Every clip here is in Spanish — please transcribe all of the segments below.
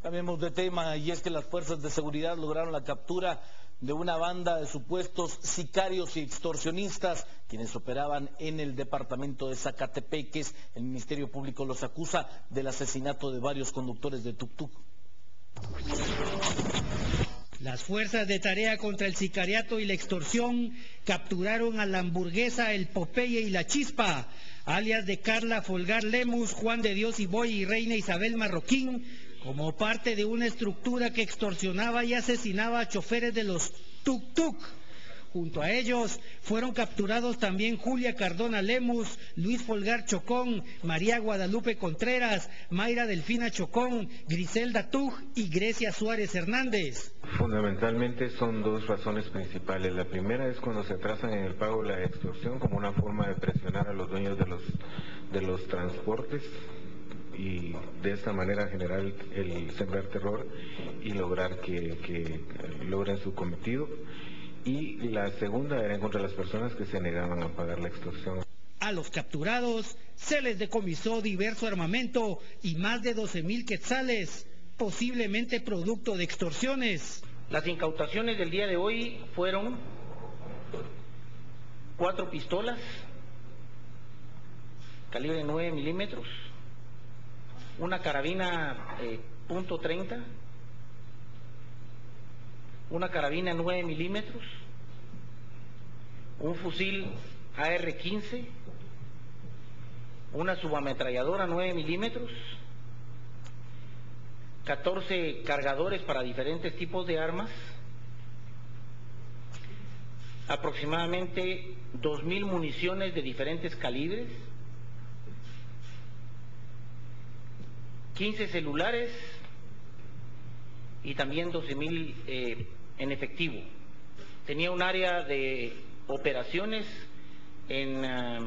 Cambiemos de tema, y es que las fuerzas de seguridad lograron la captura de una banda de supuestos sicarios y extorsionistas quienes operaban en el departamento de Zacatepeques. El Ministerio Público los acusa del asesinato de varios conductores de tuk-tuk. Las fuerzas de tarea contra el sicariato y la extorsión capturaron a la Hamburguesa, el Popeye y la Chispa, alias de Carla Folgar Lemus, Juan de Dios Iboy y Reina Isabel Marroquín, como parte de una estructura que extorsionaba y asesinaba a choferes de los tuk-tuk. Junto a ellos fueron capturados también Julia Cardona Lemus, Luis Folgar Chocón, María Guadalupe Contreras, Mayra Delfina Chocón, Griselda Tuj y Grecia Suárez Hernández. Fundamentalmente son dos razones principales. La primera es cuando se atrasan en el pago de la extorsión como una forma de presionar a los dueños de los transportes y de esta manera generar el sembrar terror y lograr que logren su cometido. Y la segunda era en contra de las personas que se negaban a pagar la extorsión. A los capturados se les decomisó diverso armamento y más de 12,000 quetzales, posiblemente producto de extorsiones. Las incautaciones del día de hoy fueron 4 pistolas, calibre 9 milímetros, una carabina .30, una carabina 9 milímetros, un fusil AR-15, una subametralladora 9 milímetros, 14 cargadores para diferentes tipos de armas, aproximadamente 2,000 municiones de diferentes calibres, 15 celulares y también 12,000 en efectivo. Tenía un área de operaciones en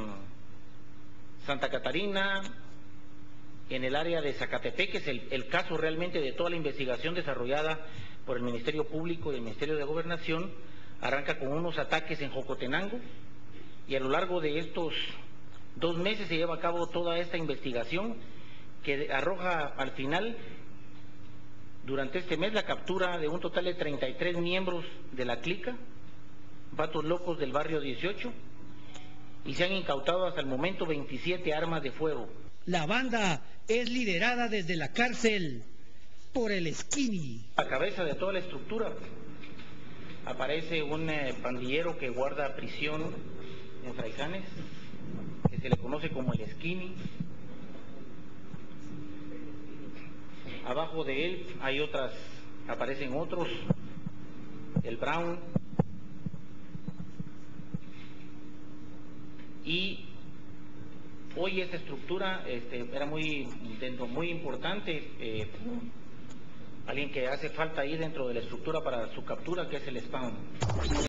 Santa Catarina, en el área de Zacatepeques. El caso realmente de toda la investigación desarrollada por el Ministerio Público y el Ministerio de Gobernación arranca con unos ataques en Jocotenango, y a lo largo de estos 2 meses se lleva a cabo toda esta investigación que arroja al final, durante este mes, la captura de un total de 33 miembros de la clica, vatos locos del barrio 18, y se han incautado hasta el momento 27 armas de fuego. La banda es liderada desde la cárcel por el Skinny. A la cabeza de toda la estructura aparece un pandillero que guarda prisión en Fraisanes, que se le conoce como el Skinny. Abajo de él aparecen otros, el Brown, y hoy esta estructura era muy importante, alguien que hace falta ahí dentro de la estructura para su captura, que es el Spawn.